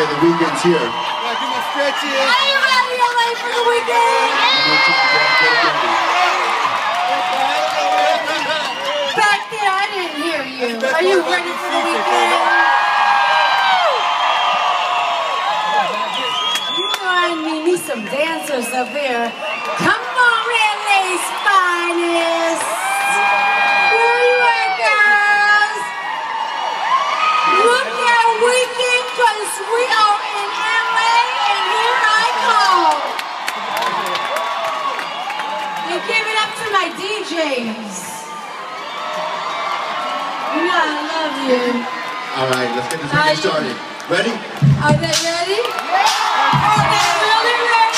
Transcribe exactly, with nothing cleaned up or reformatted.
A. The weekend's here. Yeah, do my stretches. Are you ready, L A, for the weekend? Back there, I didn't hear you. Are you ready for the weekend? You know I need me some dancers up here. Come on, L A's finest. Where you at, girls? Look at weekend, cause we are in L A, and here I come. And give it up to my D Js. You know I love you. All right, let's get this weekend started. Ready? Are they ready? Are they really ready?